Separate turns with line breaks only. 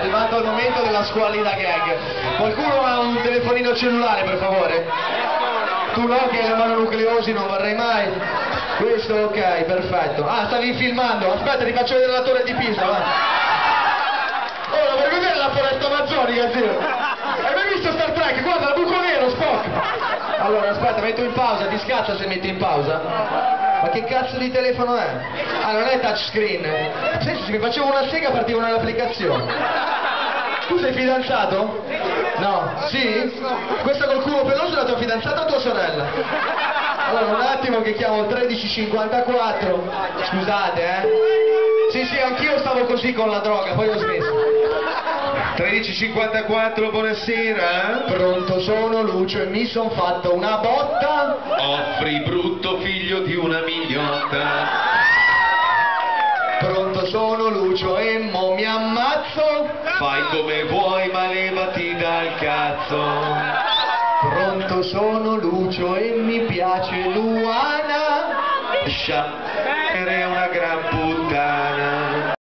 arrivato il momento della squallida gag. Qualcuno ha un telefonino cellulare, per favore? Tu no, che hai le mononucleosi non vorrei mai. Questo ok, perfetto. Ah, stavi filmando? Aspetta, ti faccio vedere la torre di Pisa, va. Oh, lo vuoi vedere la foresta amazzonica, zio? Hai mai visto Star Trek? Guarda, il buco nero, Spock! Allora, aspetta, metto in pausa, ti scazza se metti in pausa? Ma che cazzo di telefono è? Ah, non è touchscreen. Senti, se mi facevo una sega partivano le applicazioni. Tu sei fidanzato? No? Sì? Questo col culo peloso è la tua fidanzata o tua sorella? Allora, un attimo che chiamo il 1354. Scusate, Sì, anch'io stavo così con la droga, poi ho smesso.
1354, buonasera.
Pronto, sono Lucio e mi son fatto una botta.
Offri, brutto figlio di una mignotta.
Pronto, sono Lucio e mo mi ammazzo.
Fai come vuoi ma levati dal cazzo.
Pronto, sono Lucio e mi piace Luana.
Sciacquere una gran